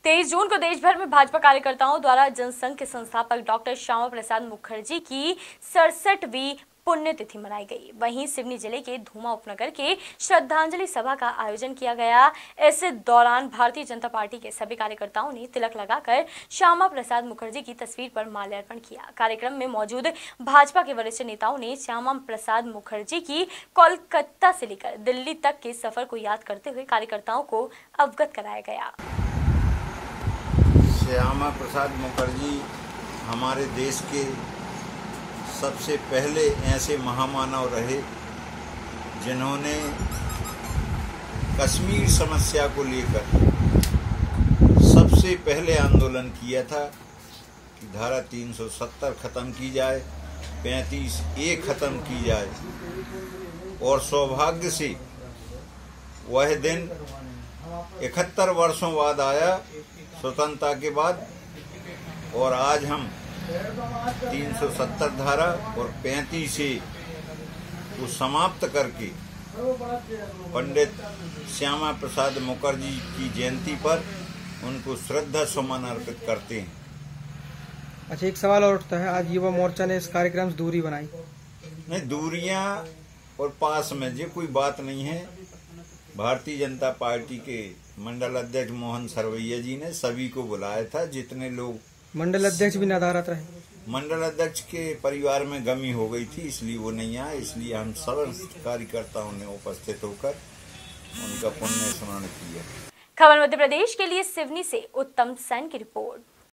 23 जून को देश भर में भाजपा कार्यकर्ताओं द्वारा जनसंघ के संस्थापक डॉक्टर श्यामा प्रसाद मुखर्जी की 67वीं पुण्यतिथि मनाई गई। वहीं सिवनी जिले के धूमा उपनगर के श्रद्धांजलि सभा का आयोजन किया गया। इस दौरान भारतीय जनता पार्टी के सभी कार्यकर्ताओं ने तिलक लगाकर श्यामा प्रसाद मुखर्जी की तस्वीर पर माल्यार्पण किया। कार्यक्रम में मौजूद भाजपा के वरिष्ठ नेताओं ने श्यामा प्रसाद मुखर्जी की कोलकाता से लेकर दिल्ली तक के सफर को याद करते हुए कार्यकर्ताओं को अवगत कराया गया। श्यामा प्रसाद मुखर्जी हमारे देश के सबसे पहले ऐसे महामानव रहे जिन्होंने कश्मीर समस्या को लेकर सबसे पहले आंदोलन किया था कि धारा 370 खत्म की जाए, 35A खत्म की जाए। और सौभाग्य से वह दिन 71 वर्षों बाद आया स्वतंत्रता के बाद, और आज हम 370 धारा और 35A को समाप्त करके पंडित श्यामा प्रसाद मुखर्जी की जयंती पर उनको श्रद्धा सुमन अर्पित करते हैं। अच्छा, एक सवाल और उठता है, आज युवा मोर्चा ने इस कार्यक्रम से दूरी बनाई। नहीं, दूरियां और पास में ये कोई बात नहीं है। भारतीय जनता पार्टी के मंडल अध्यक्ष मोहन सरवैया जी ने सभी को बुलाया था, जितने लोग। मंडल अध्यक्ष भी नदारत रहे। मंडल अध्यक्ष के परिवार में गमी हो गई थी, इसलिए वो नहीं आए। इसलिए हम सब कार्यकर्ताओं ने उपस्थित होकर उनका पुण्य स्मरण किया। खबर मध्य प्रदेश के लिए सिवनी से उत्तम सैन की रिपोर्ट।